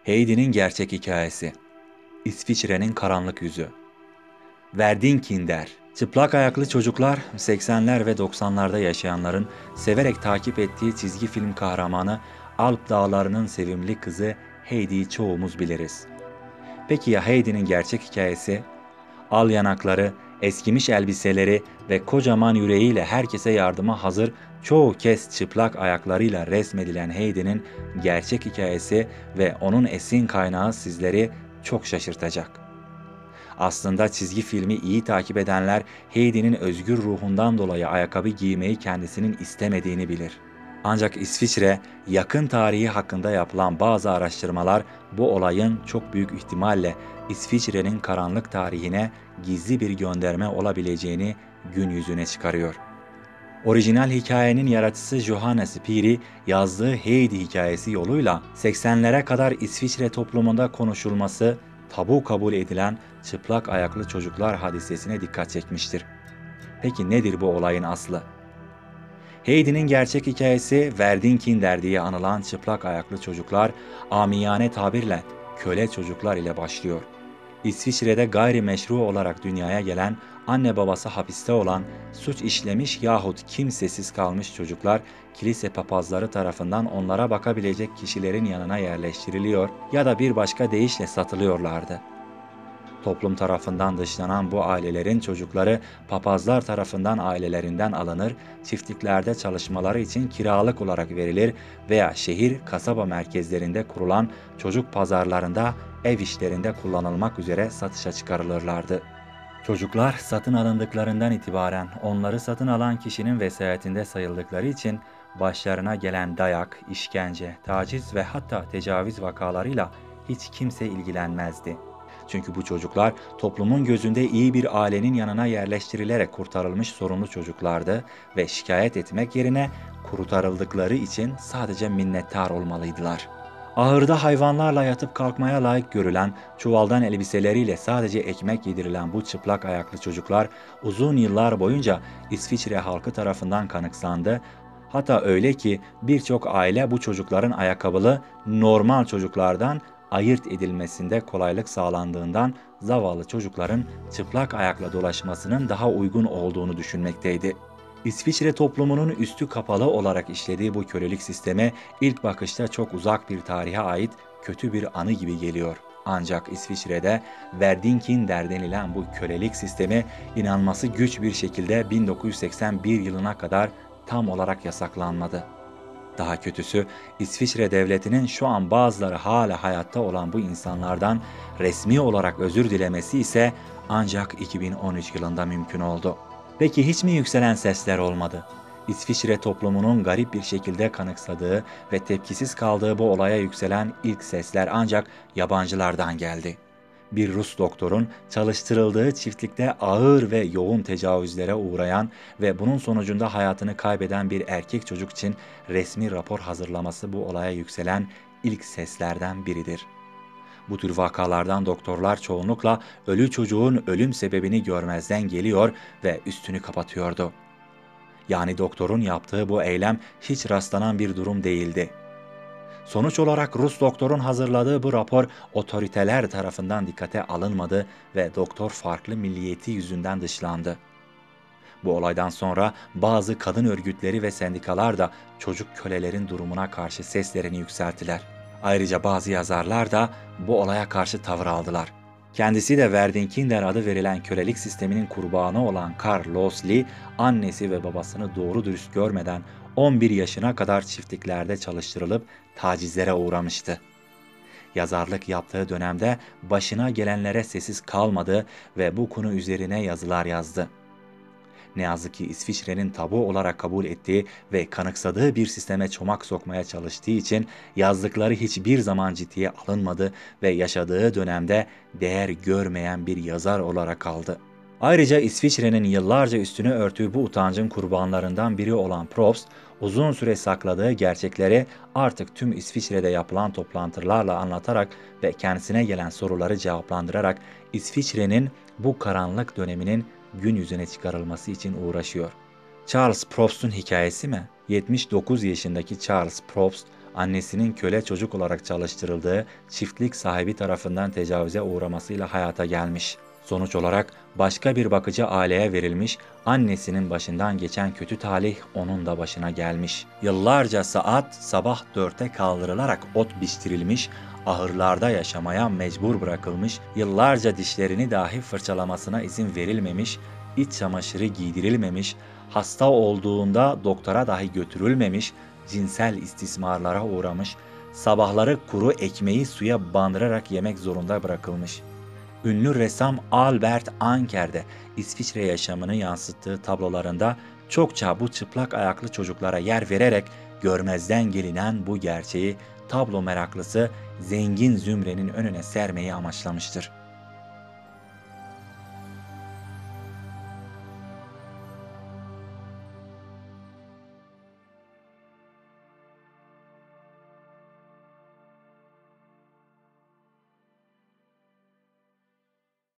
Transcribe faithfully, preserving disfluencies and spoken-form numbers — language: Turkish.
Heidi'nin gerçek hikayesi. İsviçre'nin karanlık yüzü. Verdinkinder. Çıplak ayaklı çocuklar, seksenler ve doksanlarda yaşayanların severek takip ettiği çizgi film kahramanı Alp Dağları'nın sevimli kızı Heidi'yi çoğumuz biliriz. Peki ya Heidi'nin gerçek hikayesi? Al yanakları, eskimiş elbiseleri ve kocaman yüreğiyle herkese yardıma hazır, çoğu kez çıplak ayaklarıyla resmedilen Heidi'nin gerçek hikayesi ve onun esin kaynağı sizleri çok şaşırtacak. Aslında çizgi filmi iyi takip edenler Heidi'nin özgür ruhundan dolayı ayakkabı giymeyi kendisinin istemediğini bilir. Ancak İsviçre, yakın tarihi hakkında yapılan bazı araştırmalar bu olayın çok büyük ihtimalle İsviçre'nin karanlık tarihine gizli bir gönderme olabileceğini gün yüzüne çıkarıyor. Orijinal hikayenin yaratıcısı Johannes Piri yazdığı Heidi hikayesi yoluyla seksenlere kadar İsviçre toplumunda konuşulması tabu kabul edilen çıplak ayaklı çocuklar hadisesine dikkat çekmiştir. Peki nedir bu olayın aslı? Heidi'nin gerçek hikayesi Verdinkinder diye anılan çıplak ayaklı çocuklar, amiyane tabirle köle çocuklar ile başlıyor. İsviçre'de gayrimeşru olarak dünyaya gelen, anne babası hapiste olan, suç işlemiş yahut kimsesiz kalmış çocuklar, kilise papazları tarafından onlara bakabilecek kişilerin yanına yerleştiriliyor ya da bir başka deyişle satılıyorlardı. Toplum tarafından dışlanan bu ailelerin çocukları papazlar tarafından ailelerinden alınır, çiftliklerde çalışmaları için kiralık olarak verilir veya şehir, kasaba merkezlerinde kurulan çocuk pazarlarında ev işlerinde kullanılmak üzere satışa çıkarılırlardı. Çocuklar satın alındıklarından itibaren onları satın alan kişinin vesayetinde sayıldıkları için başlarına gelen dayak, işkence, taciz ve hatta tecavüz vakalarıyla hiç kimse ilgilenmezdi. Çünkü bu çocuklar toplumun gözünde iyi bir ailenin yanına yerleştirilerek kurtarılmış sorunlu çocuklardı ve şikayet etmek yerine kurtarıldıkları için sadece minnettar olmalıydılar. Ahırda hayvanlarla yatıp kalkmaya layık görülen, çuvaldan elbiseleriyle sadece ekmek yedirilen bu çıplak ayaklı çocuklar uzun yıllar boyunca İsviçre halkı tarafından kanıksandı. Hatta öyle ki birçok aile bu çocukların ayakkabılı, normal çocuklardan ayırt edilmesinde kolaylık sağlandığından zavallı çocukların çıplak ayakla dolaşmasının daha uygun olduğunu düşünmekteydi. İsviçre toplumunun üstü kapalı olarak işlediği bu kölelik sisteme ilk bakışta çok uzak bir tarihe ait kötü bir anı gibi geliyor. Ancak İsviçre'de Verdinkinder denilen bu kölelik sistemi inanması güç bir şekilde bin dokuz yüz seksen bir yılına kadar tam olarak yasaklanmadı. Daha kötüsü, İsviçre devletinin şu an bazıları hala hayatta olan bu insanlardan resmi olarak özür dilemesi ise ancak iki bin on üç yılında mümkün oldu. Peki hiç mi yükselen sesler olmadı? İsviçre toplumunun garip bir şekilde kanıksadığı ve tepkisiz kaldığı bu olaya yükselen ilk sesler ancak yabancılardan geldi. Bir Rus doktorun çalıştırıldığı çiftlikte ağır ve yoğun tecavüzlere uğrayan ve bunun sonucunda hayatını kaybeden bir erkek çocuk için resmi rapor hazırlaması bu olaya yükselen ilk seslerden biridir. Bu tür vakalardan doktorlar çoğunlukla ölü çocuğun ölüm sebebini görmezden geliyor ve üstünü kapatıyordu. Yani doktorun yaptığı bu eylem hiç rastlanan bir durum değildi. Sonuç olarak Rus doktorun hazırladığı bu rapor otoriteler tarafından dikkate alınmadı ve doktor farklı milliyeti yüzünden dışlandı. Bu olaydan sonra bazı kadın örgütleri ve sendikalar da çocuk kölelerin durumuna karşı seslerini yükselttiler. Ayrıca bazı yazarlar da bu olaya karşı tavır aldılar. Kendisi de Verdinkinder adı verilen kölelik sisteminin kurbanı olan Carlos Lee, annesi ve babasını doğru dürüst görmeden on bir yaşına kadar çiftliklerde çalıştırılıp tacizlere uğramıştı. Yazarlık yaptığı dönemde başına gelenlere sessiz kalmadı ve bu konu üzerine yazılar yazdı. Ne yazık ki İsviçre'nin tabu olarak kabul ettiği ve kanıksadığı bir sisteme çomak sokmaya çalıştığı için yazdıkları hiçbir zaman ciddiye alınmadı ve yaşadığı dönemde değer görmeyen bir yazar olarak kaldı. Ayrıca İsviçre'nin yıllarca üstünü örtüğü bu utancın kurbanlarından biri olan Probst, uzun süre sakladığı gerçekleri artık tüm İsviçre'de yapılan toplantılarla anlatarak ve kendisine gelen soruları cevaplandırarak İsviçre'nin bu karanlık döneminin gün yüzüne çıkarılması için uğraşıyor. Charles Probst'un hikayesi mi? yetmiş dokuz yaşındaki Charles Probst annesinin köle çocuk olarak çalıştırıldığı çiftlik sahibi tarafından tecavüze uğramasıyla hayata gelmiş. Sonuç olarak başka bir bakıcı aileye verilmiş, annesinin başından geçen kötü talih onun da başına gelmiş. Yıllarca saat sabah dörtte kaldırılarak ot biçtirilmiş, ahırlarda yaşamaya mecbur bırakılmış, yıllarca dişlerini dahi fırçalamasına izin verilmemiş, iç çamaşırı giydirilmemiş, hasta olduğunda doktora dahi götürülmemiş, cinsel istismarlara uğramış, sabahları kuru ekmeği suya bandırarak yemek zorunda bırakılmış. Ünlü ressam Albert Anker de İsviçre yaşamını yansıttığı tablolarında çokça bu çıplak ayaklı çocuklara yer vererek görmezden gelinen bu gerçeği tablo meraklısı zengin zümrenin önüne sermeyi amaçlamıştır.